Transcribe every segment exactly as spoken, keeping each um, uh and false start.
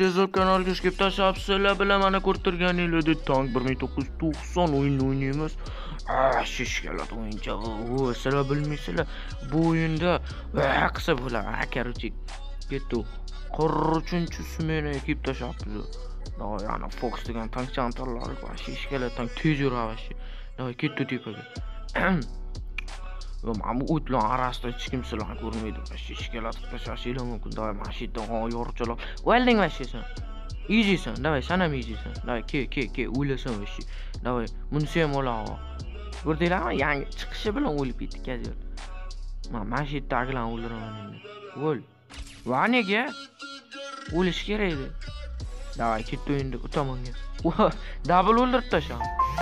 Tezroq kanalga ishqib tashlabsizlar bilan mana ko'rib turganinglardek Tank bir ming to'qqiz yuz to'qson o'yinni o'ynaymiz. Ah, shishkalar o'yinchog'i. O, sizlar bilmaysizlar. Bu o'yinda va qilsa bo'ladi. Ha, короче, ketdi. qirq uchinchi smenga ekib tashlabmiz. Davay, ana Fox degan tank chantarlari bor. Shishkalar tank tez yuradi. Davay, ketdi tepaga. Mana bu o'tlar arasida hech kim sizlarni ko'rmaydi. Shishkalar tashlashinglar mumkin. Davay, mana shu yerdan yorichalab. Welding vashisan. Easysan. Davay, sanam easysan. Davay, ke, ke, ke, o'ylasan vashi. Davay, bunisi ham o'laga. Ko'rdinglarmi? Yangi chiqishi bilan o'lib ketdik kazir. Mana mana shu yerdagilarni o'ldiraman endi. O'l. Va nega? O'lish kerak edi. Davay, ketdi o'yinda u tomonga. Double o'ldirib tashlab.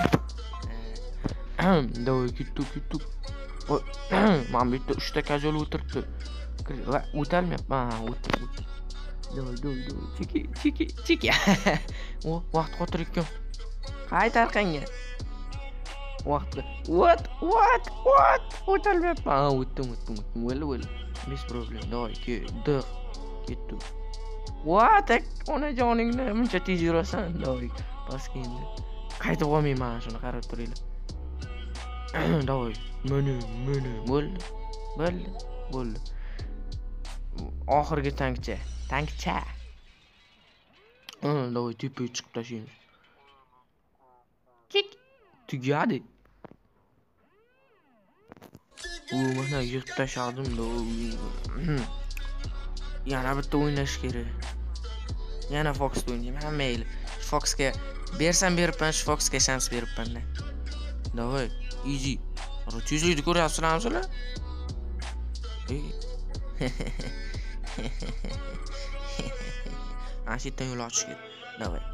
Davay, ketdi, ketdi. Mana bu yerda uchta kazol o'tiribdi. Va o'talmayapman. Ha, o'tdi. Davay, davay, davay. Cheki, cheki, cheki. O, vaqt qotiribgan. Qayt arqanga. Vaqtda. What? What? What? O'talmayapman. Ha, o'tdim, o'tdim, o'tdim. O'l, o'l. Без problem. Davay, ke, dig. Ketdi. What? Onajoningni muncha tez yurasan. Davay, pastga endi. Qaytib olmayman, shuni qarab turinglar. Davay, mana, mana, bo'ldi. Bo'ldi, bo'ldi. Oxirgi tankcha, tankcha. Ha, davay, tepaga chiqib tashlaymiz. Kik, tugadi. U mana yig'ib tashladim da. Yana bitta o'ynash kerak. Yana Fox o'ynayman, mayli. Foxga bersam beribman, Foxga shans beribman-da. Davay, easy. Tezlikni ko'ryapsizlarmi? Ey. Ashitdan yo'l ochish kerak. Davay.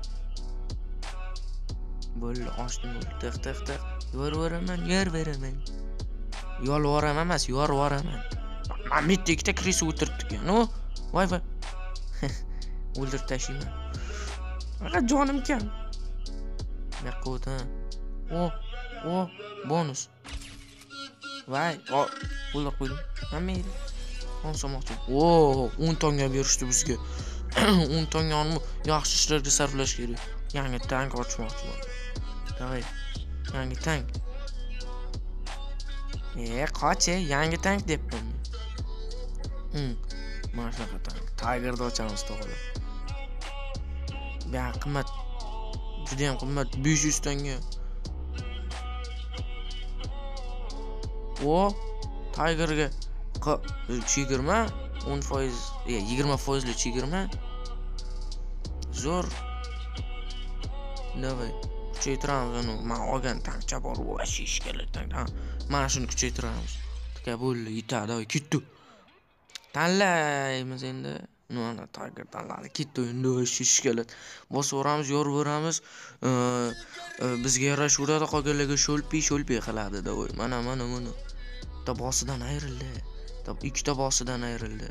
Bo'ldi, ochdim, bo'ldi. Tiq, tiq, tiq. Yorvaraman, yorvaraman. Yolvoraman emas, yorvoraman. Men bitta ikkita kris o'tiribdi-ku. No, voy voy. O'ldirib tashlayman. Faqat jonim kam. Yo'q o'ta. O, o, bonus. Voy, o, o'ldirib qo'ydim. Hamma edi. On so'moqchi. O, o'n tonga berishdi bizga. o'n tongani yaxshi ishlarga sarflash kerak. Yangi tank ochmoqchi bo'ldim. Davay. Yangi tank. E, qoch, yangi tank debman. Hm. Mana shunaqa tank. Tiger'da ochamiz to'g'ri. Bu qimmat. Juda ham qimmat. besh yuz tanga. O, Tiger'ga yigirma, o'n foiz, e, yigirma foizli yigirma. Zo'r. Davay. Kuchaytiramiz uni. Men olgan tankcha bor, va shishkalar tank. Mana shuni kuchaytiramiz. Tika bo'ldi, yetadi, ketdi. Tanlaymiz endi. Mana Tiger tanladi. Ketdi endi shishkalar. Bosaveramiz, yorveramiz. Bizga yarashaveradi, qolganlarga sho'lpi, sho'lpi qiladi davay. Mana, mana, mana. Bitta bosidan ayrildi. Top ikkita bosidan ayrildi.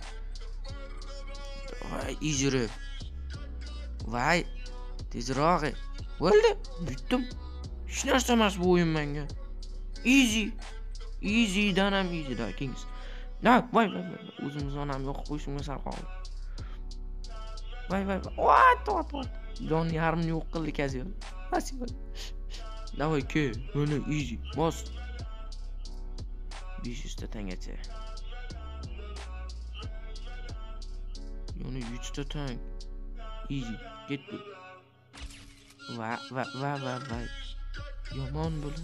Voy, ijrib. Voy, tezroq. Bo'ldi, bitdim. Hech narsa emas bu o'yin menga. Easy. Easy dan ham easy da, Kings. Na, voy, voy, o'zimiz onam yo'q qo'yishimga sal qoldi. Voy, voy, what, what, what. Jon yarmini yo'q qildi kazir. Nasib. Davay, ke, mana easy. Bos. besh yuz ta tangacha. Yana uch ta tank. Easy. Ketdi. Va, va, va, va, va. Yomon bo'ldi.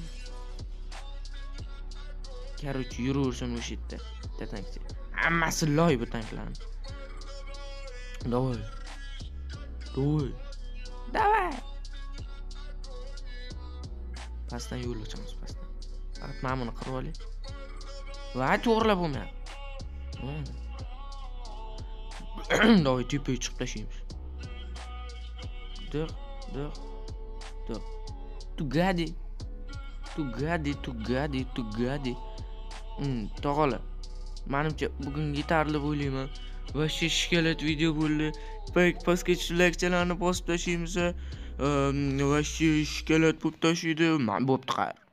Короче, yuraversin o'sha yerda. Bitta tankcha. Hammasi loy bu tanklarni. Davay. Davay. Davay. Pastdan yo'l ochamiz, pastdan. Faqat men buni qirib olay. Va to'g'rilab bo'lmayapti. Davay, tepaga chiqib tashlaymiz. Dur, dur, dur. Tugadi. Tugadi, tugadi, tugadi. Hmm, to'g'ri. Menimcha bugun yetarli deb o'ylayman. Va shishkalat video bo'ldi. Pastga like-chalarni bosib tashlaymiz. Va shishkalat bo'lib tashlaydi. Men bo'pti.